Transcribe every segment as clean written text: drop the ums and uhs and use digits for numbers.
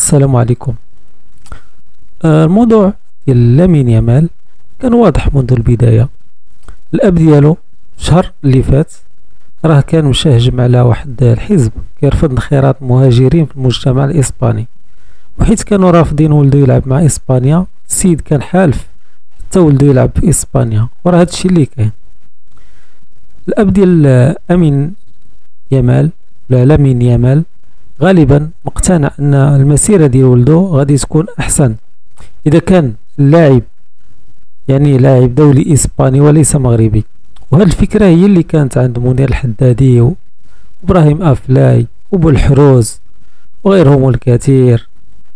السلام عليكم. الموضوع ديال لامين يامال كان واضح منذ البداية. الأب ديالو الشهر اللي فات راه كان مشاهجم على واحد الحزب كيرفض انخراط المهاجرين في المجتمع الإسباني، وحيت كانوا رافضين ولدو يلعب مع إسبانيا. السيد كان حالف حتى ولدو يلعب في إسبانيا، وراه هادشي اللي كاين. الأب ديال أمين يامال ولا لامين يامال غالبا مقتنع ان المسيرة ديال ولدو غادي تكون احسن اذا كان اللاعب يعني لاعب دولي اسباني وليس مغربي. وهذه الفكرة هي اللي كانت عند منير الحدادي وابراهيم افلاي وبالحروز وغيرهم الكثير.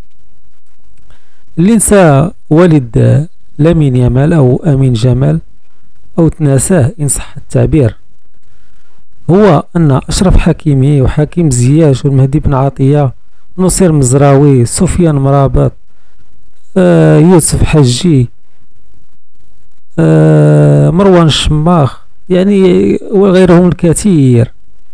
اللي نسى والد لامين يامال او امين جمال او تناساه ان صح التعبير هو أن أشرف حكيمي وحكيم زياش والمهدي بن عطية نصير مزراوي سفيان مرابط يوسف حجي مروان الشماخ يعني وغيرهم الكثير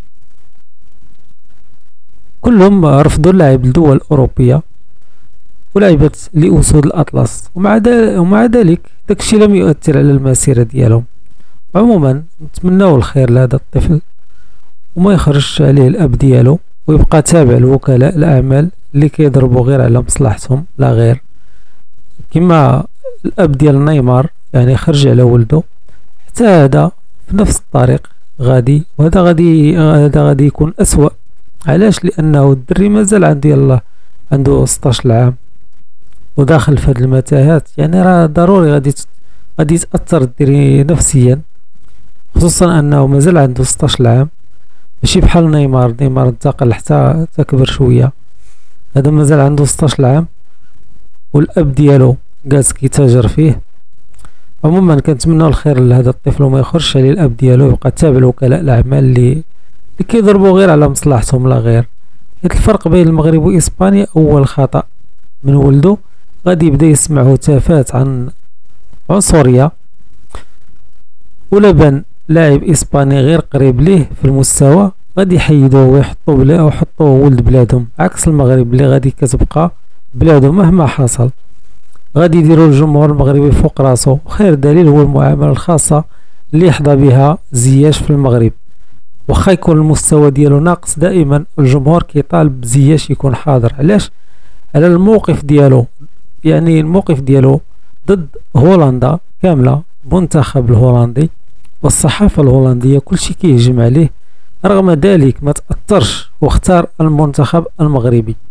كلهم رفضوا اللعب لدول أوروبية ولعبت لأسود الأطلس، ومع ذلك داكشي لم يؤثر على المسيرة ديالهم. عموما نتمناو الخير لهذا الطفل وما يخرجش عليه الاب ديالو ويبقى تابع لوكلاء الاعمال اللي كيضربوا غير على مصلحتهم لا غير، كما الاب ديال نيمار يعني خرج على ولده. حتى هذا في نفس الطريق غادي، وهذا غادي يكون اسوأ. علاش؟ لانه الدري مازال عنده 16 عام وداخل في هذه المتاهات، يعني راه ضروري غادي يتاثر الدري نفسيا، خصوصا انه مازال عنده 16 عام. ماشي بحال نيمار انتقل حتى كبر شويه، هذا مازال عنده 16 عام والاب ديالو جالس كيتاجر فيه. عموما كنتمناو الخير لهذا الطفل وما يخرجش عليه الاب ديالو، يبقى تابع لوكلاء الاعمال اللي كيضربوا غير على مصلحتهم لا غير. حيت الفرق بين المغرب واسبانيا اول خطا من ولده غادي يبدا يسمع هتافات عن عنصريه ولا بان لاعب اسباني غير قريب ليه في المستوى غادي يحيدوه ويحطوه ولد بلادهم، عكس المغرب اللي غادي كتبقى بلاده مهما حصل. غادي يديروا الجمهور المغربي فوق راسو، وخير دليل هو المعامله الخاصه اللي يحظى بها زياش في المغرب. واخا يكون المستوى ديالو ناقص دائما الجمهور كيطالب بزياش يكون حاضر. علاش؟ على الموقف ديالو، يعني الموقف ديالو ضد هولندا كامله، المنتخب الهولندي والصحافة الهولندية كلشي كيهجم عليه. رغم ذلك ما تأثرش واختار المنتخب المغربي.